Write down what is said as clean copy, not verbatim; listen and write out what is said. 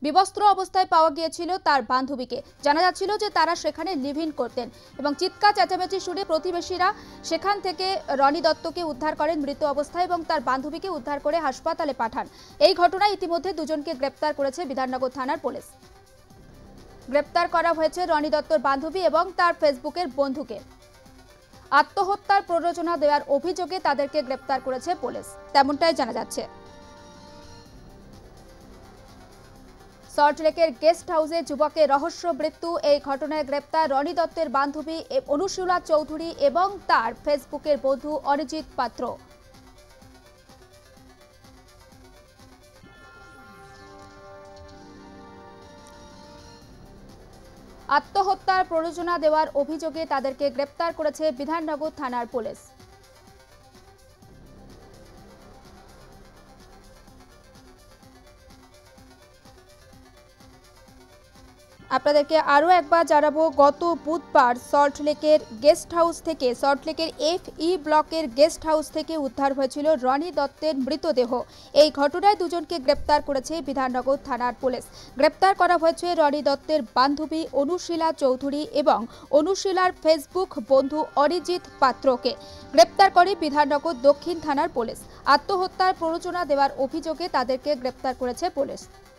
বিবস্ত্র অবস্থায় পাওয়া গিয়েছিল তার বান্ধবীকে। জানা যাচ্ছিল যে তারা সেখানে লিভ ইন করতেন এবং চিৎকার চেঁচামেচি শুনে প্রতিবেশীরা সেখান থেকে রনি দত্তকে উদ্ধার করেন মৃত অবস্থায় এবং তার বান্ধবীকে উদ্ধার করে হাসপাতালে পাঠান। এই ঘটনায় ইতিমধ্যে দুজনকে গ্রেপ্তার করেছে বিধাননগর থানার পুলিশ। গ্রেপ্তার করা হয়েছে রনি দত্তর বান্ধবী এবং তার ফেসবুকের বন্ধুকে। আত্মহত্যার প্ররোচনা দেওয়ার অভিযোগে তাদেরকে গ্রেপ্তার করেছে পুলিশ, তেমনটাই জানা যাচ্ছে। সল্টলেকের গেস্ট হাউসে যুবকের রহস্য মৃত্যু। এই ঘটনায় গ্রেপ্তার রনি দত্তের বান্ধবী অনুশীলা চৌধুরী এবং তার ফেসবুকের বন্ধু অরিজিৎ পাত্র। আত্মহত্যার প্ররোচনা দেওয়ার অভিযোগে তাদেরকে গ্রেপ্তার করেছে বিধাননগর থানার পুলিশ। আপনাদেরকে আরও একবার জানাবো, গত বুধবার সল্টলেকের গেস্ট হাউস থেকে, সল্টলেকের FE ব্লকের গেস্ট হাউস থেকে উদ্ধার হয়েছিল রনি দত্তের মৃতদেহ। এই ঘটনায় দুজনকে গ্রেপ্তার করেছে বিধাননগর থানার পুলিশ। গ্রেপ্তার করা হয়েছে রনি দত্তের বান্ধবী অনুশীলা চৌধুরী এবং অনুশীলার ফেসবুক বন্ধু অরিজিৎ পাত্রকে। গ্রেপ্তার করে বিধাননগর দক্ষিণ থানার পুলিশ। আত্মহত্যার প্ররোচনা দেওয়ার অভিযোগে তাদেরকে গ্রেপ্তার করেছে পুলিশ।